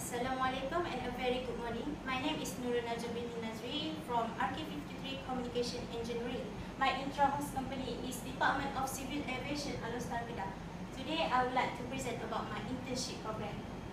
Assalamualaikum and a very good morning. My name is Nurul Najah binti Nazri from RK53 Communication Engineering. My intra-host company is Department of Civil Aviation Alostar Kedah. Today I would like to present about my internship program.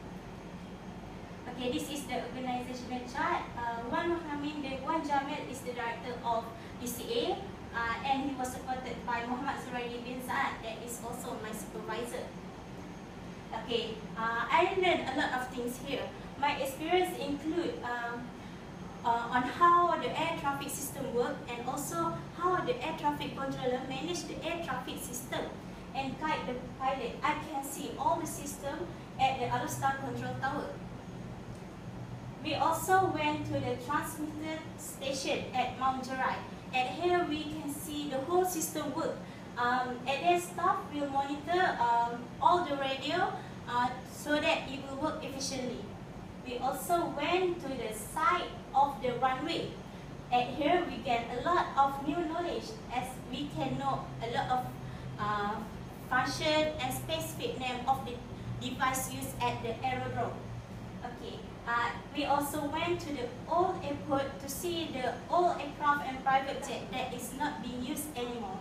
Okay, this is the organizational chart. Wan Jamil is the director of DCA and he was supported by Muhammad Suraidi bin Saad, that is also my supervisor. Okay, I learned a lot of things here. My experience include on how the air traffic system work and also how the air traffic controller manage the air traffic system and guide the pilot. I can see all the system at the Alostar Control Tower. We also went to the transmitter station at Mount Jerai. And here we can see the whole system work. At their staff will monitor all the radio so that it will work efficiently. We also went to the side of the runway. At here we get a lot of new knowledge as we can know a lot of function and specific name of the device used at the aerodrome. Okay. We also went to the old airport to see the old aircraft and private jet that is not being used anymore.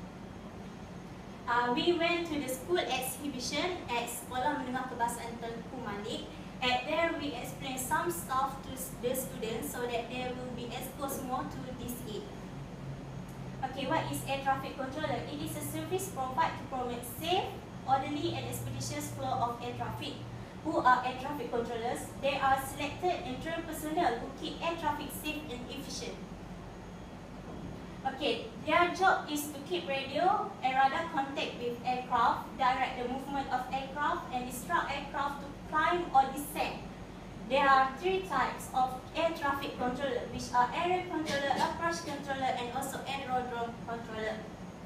We went to the school exhibition at Sekolah Menengah Kebahasaan Tengku Malik. At there we explain some stuff to the students so that they will be exposed more to this aid. Okay, what is air traffic controller? It is a service provided to promote safe, orderly and expeditious flow of air traffic. Who are air traffic controllers? They are selected and trained personnel who keep air traffic safe and efficient. Okay, their job is to keep radio and radar contact with aircraft, direct the movement of aircraft and instruct aircraft to climb or descend. There are three types of air traffic controller, which are area controller, approach controller and also aerodrome controller.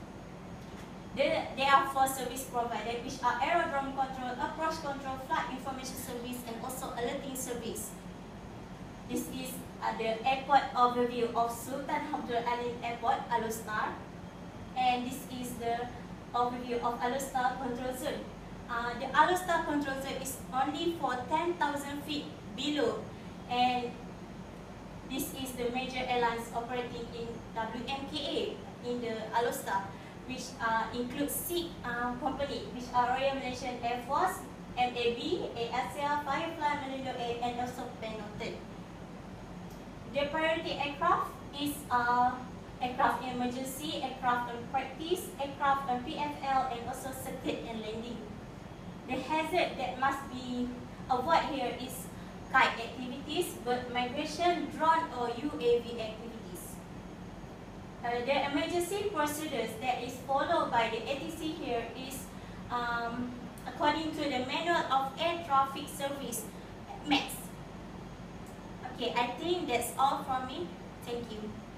There are four service providers, which are aerodrome control, approach control, flight information service and also alerting service. This is the airport overview of Sultan Abdul Alim Airport, Alostar. And this is the overview of Alostar Control Zone. The Alostar Control Zone is only for 10,000 feet below. And this is the major airlines operating in WMKA in the Alostar, which includes SIG company, which are Royal Malaysian Air Force, MAB, AirAsia, Firefly, Malindo Air, and also Penoton. The priority aircraft is aircraft emergency, aircraft on practice, aircraft on PFL, and also circuit and landing. The hazard that must be avoided here is kite activities, bird migration, drone or UAV activities. The emergency procedures that is followed by the ATC here is according to the Manual of Air Traffic Service, MAX. Okay, I think that's all from me. Thank you.